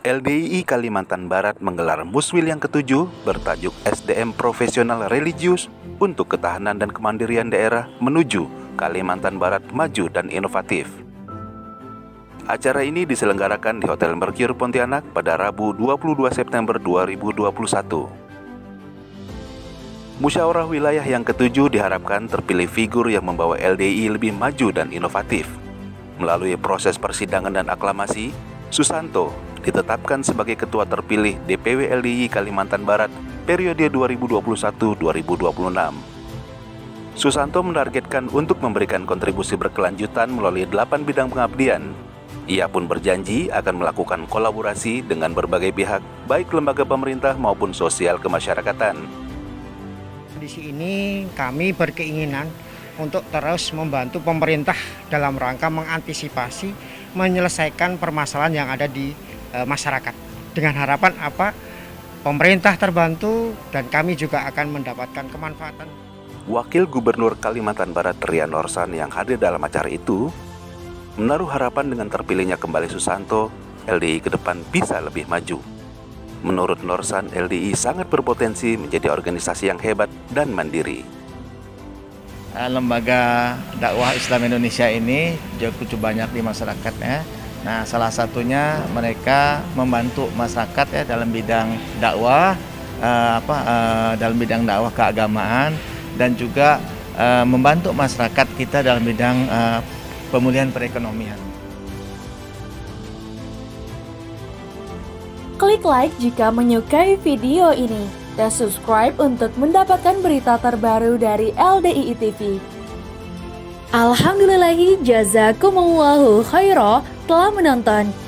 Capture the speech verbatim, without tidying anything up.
L D I I Kalimantan Barat menggelar Muswil yang ketujuh bertajuk S D M Profesional Religius untuk Ketahanan dan Kemandirian Daerah menuju Kalimantan Barat Maju dan Inovatif. Acara ini diselenggarakan di Hotel Mercure Pontianak pada Rabu dua puluh dua September dua ribu dua puluh satu. Musyawarah wilayah yang ketujuh diharapkan terpilih figur yang membawa L D I I lebih maju dan inovatif. Melalui proses persidangan dan aklamasi, Susanto ditetapkan sebagai ketua terpilih D P W L D I I Kalimantan Barat periode dua ribu dua puluh satu sampai dua ribu dua puluh enam. Susanto menargetkan untuk memberikan kontribusi berkelanjutan melalui delapan bidang pengabdian. Ia pun berjanji akan melakukan kolaborasi dengan berbagai pihak, baik lembaga pemerintah maupun sosial kemasyarakatan. Di sini kami berkeinginan untuk terus membantu pemerintah dalam rangka mengantisipasi, menyelesaikan permasalahan yang ada di e, masyarakat. Dengan harapan apa? Pemerintah terbantu dan kami juga akan mendapatkan kemanfaatan. Wakil Gubernur Kalimantan Barat Rian Norsan yang hadir dalam acara itu menaruh harapan dengan terpilihnya kembali Susanto, L D I I ke depan bisa lebih maju. Menurut Norsan, L D I I sangat berpotensi menjadi organisasi yang hebat dan mandiri. Lembaga dakwah Islam Indonesia ini cukup banyak di masyarakat ya. Nah, salah satunya mereka membantu masyarakat ya dalam bidang dakwah, eh, apa eh, dalam bidang dakwah keagamaan dan juga eh, membantu masyarakat kita dalam bidang eh, pemulihan perekonomian. Klik like jika menyukai video ini dan subscribe untuk mendapatkan berita terbaru dari L D I I T V. Alhamdulillahi jazakumullahu khairah telah menonton.